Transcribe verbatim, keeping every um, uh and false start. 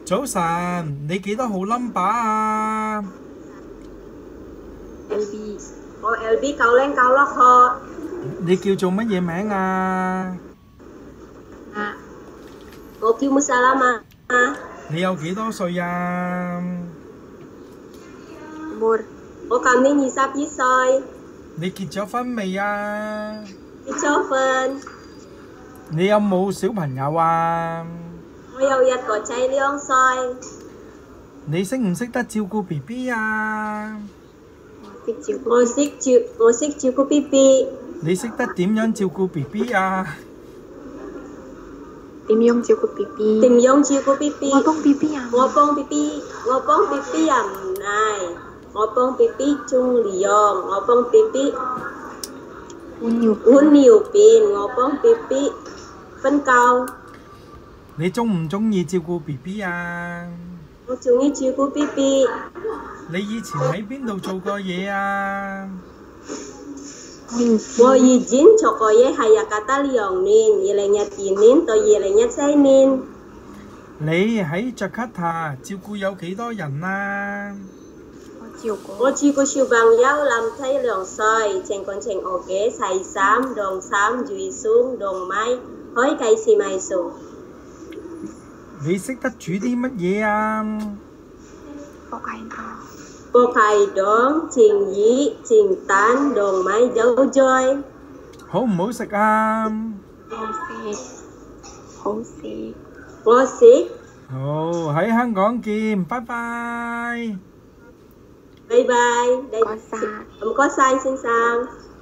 早晨，你幾多號 number 啊 ？L B， 我 L B 九零九六號。 你叫做乜嘢名啊？ 啊， 我叫穆薩拉瑪。 你有幾多歲啊？ umur， 我今年二十二歲。 你結咗婚未啊？ 結咗婚。 你有冇小朋友啊？ 我有一個仔兩歲。 你識唔識得照顧 B B 啊？ 識照顧， 我識照，我識照顧 B B。 你識得點樣照顧 B B 啊？ 點樣照顧 B B？ 點樣照顧 B B？ 我幫 B B 啊！ 我幫 B B， 我幫 B B 啊唔係，我幫 B B 沖涼，我幫 B B 換尿換尿片，我幫 B B 瞓覺。 你鍾唔鍾意照顧 B B 啊？ 我鍾意照顧 B B。 你以前喺邊度做過嘢啊？ 我以前做過嘢喺雅加達兩年，二零一二年到二零一七年。 你喺雅加達照顧有幾多人啊？ 我照顧我照顧小朋友男仔兩歲，情況情我嘅細三、兩三、最鬆、兩米，可以計時米數。 你識得煮啲乜嘢啊？ 博蟹湯， 博蟹凍、情魚、情蛋、兩米酒醉。 好唔好食啊？ 好食，好食。 我食。 好，喺香港見，拜拜。 拜拜。 唔該晒。 唔該晒，先生。